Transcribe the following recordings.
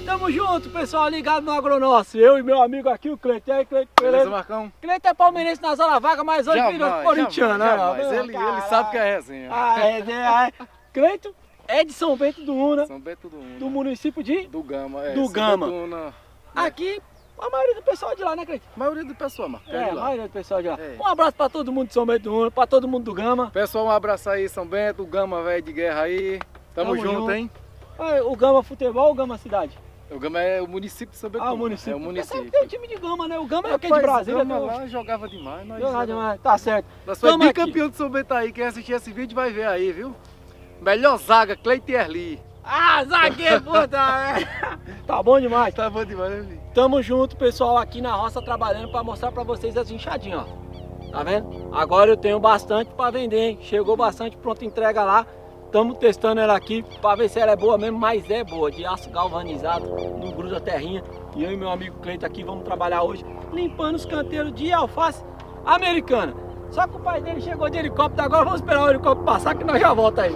Tamo junto, pessoal, ligado no Agronócio. Eu e meu amigo aqui, o Cleiton. E aí, Cleiton? Beleza, Marcão? Cleiton é palmeirense na zona vaga, mas hoje virou corintiano, né? Ele sabe que é resenha. Cleiton é de São Bento do Una. São Bento do Una. Do município de? Do Gama, Do Gama. Bento do Una. Aqui, a maioria do pessoal é de lá, né, Cleiton? A maioria do pessoal, Marcão. A maioria do pessoal é de lá. É. Um abraço pra todo mundo de São Bento do Una, pra todo mundo do Gama. Pessoal, um abraço aí, São Bento, Gama, velho de guerra aí. Tamo junto, hein? O Gama Futebol ou o Gama Cidade? O Gama é o município de São Bento. O município. É o município. Tem um time de Gama, né? O Gama é o que de Brasília, o Gama né? lá jogava demais. Jogava demais, tá certo. Nós foi bicampeão de São Bento aí. Quem assistir esse vídeo vai ver aí, viu? Melhor zaga, Cleiton Erli. Zagueiro, puta! Tá bom demais. Tá bom demais, né, filho? Tamo junto, pessoal, aqui na roça trabalhando pra mostrar pra vocês as enxadinhas, ó. Tá vendo? Agora eu tenho bastante pra vender, hein? Chegou bastante, pronta entrega lá. Estamos testando ela aqui para ver se ela é boa mesmo, mas é boa, de aço galvanizado, não gruda terrinha. E eu e meu amigo Cleiton aqui vamos trabalhar hoje limpando os canteiros de alface americana. Só que o pai dele chegou de helicóptero, agora vamos esperar o helicóptero passar que nós já volta aí.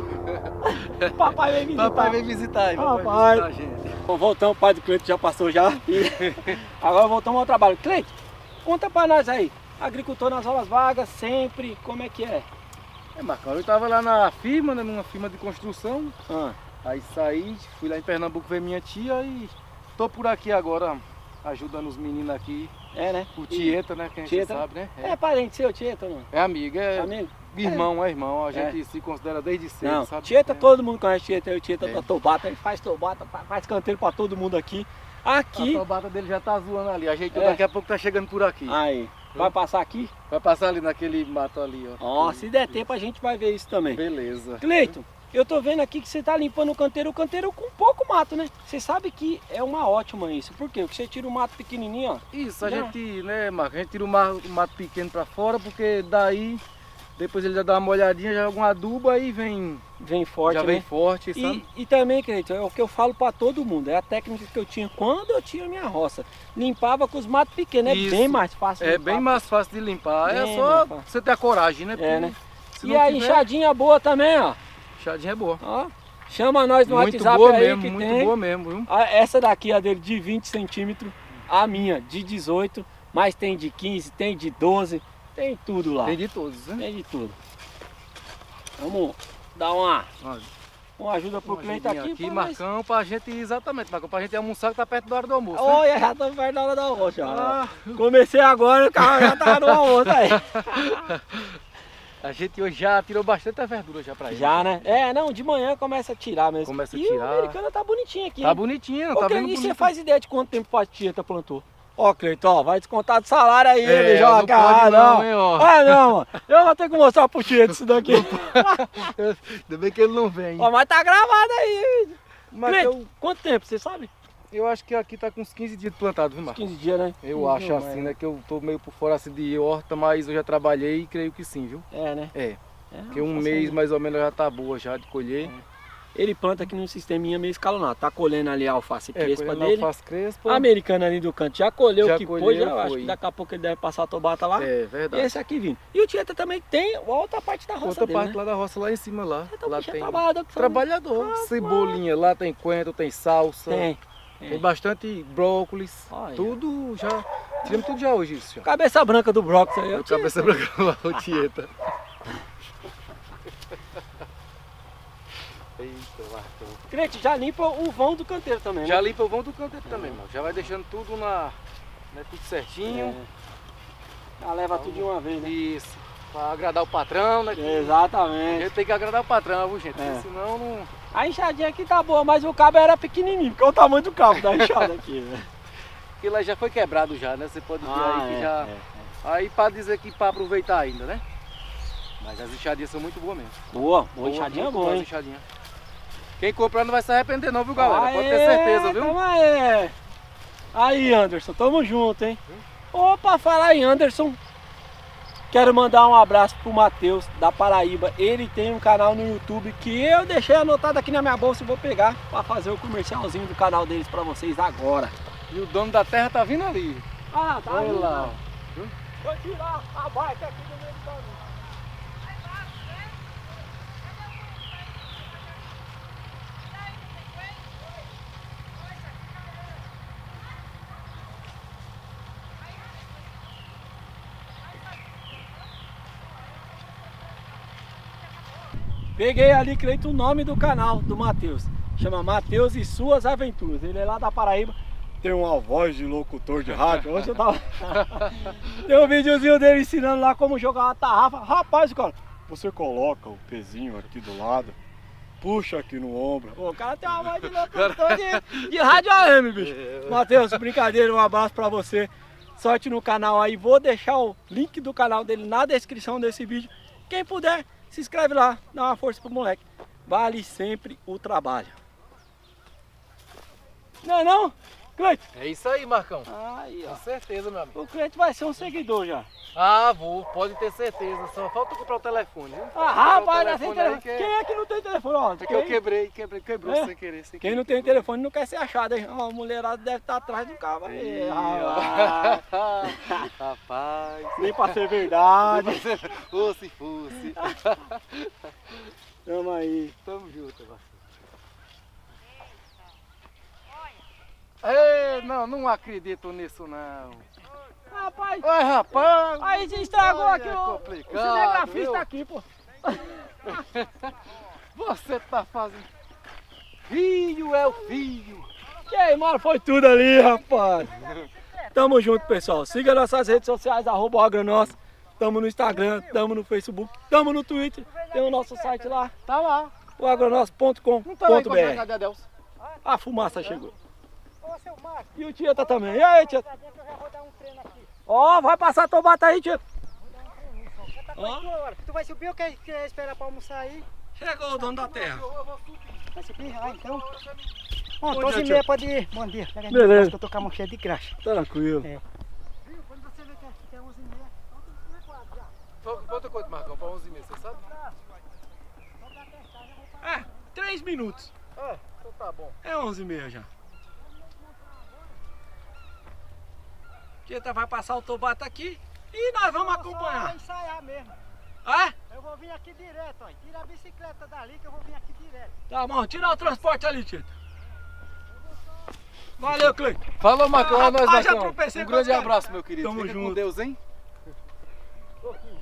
Papai vem visitar. Papai vem visitar aí, papai visitar a gente. Bom, voltamos, o pai do Cleiton já passou já. E agora voltamos ao trabalho. Cleiton, conta para nós aí, agricultor nas horas vagas, sempre, como é que é? Marcão, eu tava lá na firma, né, numa firma de construção. Aí saí, fui lá em Pernambuco ver minha tia e tô por aqui agora ajudando os meninos aqui. É, né? O Tieta, né? Quem a gente sabe, né? É parente seu, Tieta, não? É amigo, amigo? Irmão, é irmão. A gente se considera desde cedo, não, sabe? Tieta, todo mundo conhece Tieta. O Tieta da Tobata, ele faz Tobata, faz canteiro pra todo mundo aqui. Aqui. A Tobata dele já tá zoando ali, ajeitou, daqui a pouco tá chegando por aqui. Aí. Vai passar aqui? Vai passar ali naquele mato ali, ó. Ó, se der tempo a gente vai ver isso também. Beleza. Cleiton, eu tô vendo aqui que você tá limpando o canteiro com pouco mato, né? Você sabe que é uma ótima isso. Por quê? Porque você tira o mato pequenininho, ó. Isso, a gente, né, Marco, a gente tira o mato pequeno pra fora, porque daí, depois ele já dá uma molhadinha, já joga um adubo, aí vem forte, já vem forte, sabe? E também, Cleiton, é o que eu falo pra todo mundo, é a técnica que eu tinha quando eu tinha minha roça. Limpava com os matos pequenos, isso. É bem mais fácil de limpar. limpar. É bem mais fácil de limpar, é só você ter a coragem, né? Né? E a enxadinha boa também, ó. Enxadinha é boa. Ó, chama nós no muito WhatsApp boa aí mesmo, que muito tem. boa mesmo, viu? Essa daqui, a dele de 20 centímetros, a minha de 18, mas tem de 15, tem de 12, tem tudo lá. Tem de todos, né? Tem de tudo. Vamos dar uma ajuda pro Cleiton aqui Marcão, pra gente, exatamente, Marcão, pra gente almoçar que tá perto da hora do almoço. Olha, já tô perto da hora do almoço, já. Comecei agora, o carro já tá no almoço aí. A gente hoje já tirou bastante a verdura já pra ele. Já, né? Não, de manhã começa a tirar mesmo. Começa a tirar. E a americana tá bonitinha aqui. Tá bonitinha, tá vendo? E você faz ideia de quanto tempo faz Tieta plantou? Ó, Cleiton, ó, vai descontar do salário aí, bicho. Não pode não, hein, ó. Não, mano. Eu vou ter que mostrar pro Tieta isso daqui. Ainda bem que ele não vem. Ó, mas tá gravado aí. Mas Cleiton, quanto tempo, você sabe? Eu acho que aqui tá com uns 15 dias de plantado, viu, Marcos? 15 dias, né? Eu acho assim, né? Que eu tô meio por fora assim de horta, mas eu já trabalhei e creio que sim, viu? Né? Porque um mês mais ou menos já tá boa já de colher. Ele planta aqui num sisteminha meio escalonado. Tá colhendo ali a alface crespa dele. Alface crespa. A americana ali do canto já colheu o que colheu, foi, já acho que daqui a pouco ele deve passar a tobata lá. É verdade. E esse aqui vindo. E o Tieta também tem outra parte da roça outra dele, parte né? lá da roça, lá em cima lá. Então, lá tem tem trabalhador. Cebolinha, lá tem coentro, tem salsa. Tem bastante brócolis. Olha. Tudo já. Tiramos tudo já hoje isso já. Cabeça branca do brócolis aí. Cabeça branca lá, o Tieta. Eita, Marcão. Cleiton, já limpa o vão do canteiro também, né? Já limpa o vão do canteiro também, mano. Já vai deixando tudo tudo certinho. Já leva tudo de uma vez, né? Isso. Pra agradar o patrão, né? A Exatamente. gente tem que agradar o patrão, viu, gente? Porque senão não... A enxadinha aqui tá boa, mas o cabo era pequenininho, porque é o tamanho do cabo da enxada aqui, né? Aquilo lá já foi quebrado já, né? Você pode ver aí que já... Aí pra dizer que pra aproveitar ainda, né? Mas as enxadinhas são muito boas mesmo. Boa enxadinha boa, hein? Enxadinha. Quem comprar não vai se arrepender não, viu, galera? Pode ter certeza, viu? Tamo aí, Anderson, tamo junto, hein? Opa, falar em Anderson, quero mandar um abraço pro Matheus, da Paraíba. Ele tem um canal no YouTube que eu deixei anotado aqui na minha bolsa e vou pegar pra fazer o comercialzinho do canal deles pra vocês agora. E o dono da terra tá vindo ali. Tá vindo lá. Vou tirar a bike aqui do meio do caminho. Peguei ali, Cleiton, o nome do canal do Matheus. Chama Matheus e Suas Aventuras. Ele é lá da Paraíba. Tem uma voz de locutor de rádio. Hoje eu tava... Tem um videozinho dele ensinando lá como jogar uma tarrafa. Rapaz, cara, você coloca o pezinho aqui do lado, puxa aqui no ombro. O cara tem uma voz de locutor de rádio AM, bicho. Matheus, brincadeira, um abraço pra você. Sorte no canal aí. Vou deixar o link do canal dele na descrição desse vídeo. Quem puder, se inscreve lá, dá uma força pro moleque. Vale sempre o trabalho. Não é não, Cleiton? É isso aí, Marcão. Aí, ó. Com certeza, meu amigo. O Cleiton vai ser um seguidor já. Ah, vou, pode ter certeza. Só falta comprar o telefone, viu? Ah, rapaz, já tem telefone. Que... Quem é que não tem telefone? Ó, É que eu quebrou É? sem querer. Quem não tem telefone não quer ser achado, hein? Ó, a mulherada deve estar atrás do carro aí. Rapaz. Nem pra ser verdade. Ou se fosse. Tamo aí. Tamo junto, parceiro. Ei, não acredito nisso não. Rapaz, Oi, rapaz. aí se estragou Olha, aqui é o complicado, cinegrafista viu? aqui, pô. Você tá fazendo... Filho é o filho. Que aí, mano, foi tudo ali, rapaz. Tamo junto, pessoal. Siga nossas redes sociais, @agronoss. Tamo no Instagram, tamo no Facebook, tamo no Twitter. Tem o nosso site lá, Tá lá. o agronoss.com.br. Não tá lá encontrando, cadê a Delcio? A fumaça chegou. Ô, seu Marcos, E o Tieta também. E aí, Tieta? eu já vou dar um treino aqui. Ó, vai passar a tomata aí, Tieta. Já tá Ó. com 8 horas. Tu vai subir ou quer esperar pra almoçar aí? Chegou o dono da terra. Vai subir? Ah, então. Bom Bom, dia, 12h30 tio. pode ir. Bom dia. Pega Beleza. que eu tô com a mão cheia de graxa. Tranquilo. É. Viu? Quando você vê que é 11h30, então tem que ir quadro já. Falta quanto, Marcão? Pra 11h30, você sabe? Só pra testar, já vou falar. 3 minutos. É, então tá bom. É 11h30 já. Tieta vai passar o tomate aqui e nós vamos Eu vou só acompanhar. ensaiar mesmo. Ah, Eu vou vir aqui direto, ó. Tira a bicicleta dali que eu vou vir aqui direto. tá bom, tira o transporte ali, Tieta. Valeu, Cleiton. Falou, Marcão. É nóis, Rapaz, já Marcão. tropecei Um com grande os caras. abraço, meu querido. Tamo Fica com junto. Deus, hein? Tô aqui.